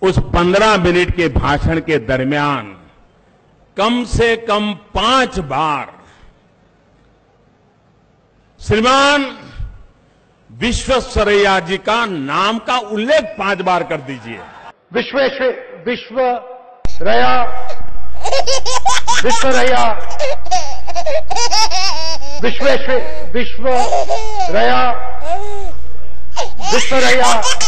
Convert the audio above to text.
उस 15 मिनट के भाषण के दरमियान कम से कम 5 बार श्रीमान विश्वेश्वरैया जी का नाम का उल्लेख 5 बार कर दीजिए। विश्वेश्वरैया विश्वेश्वरैया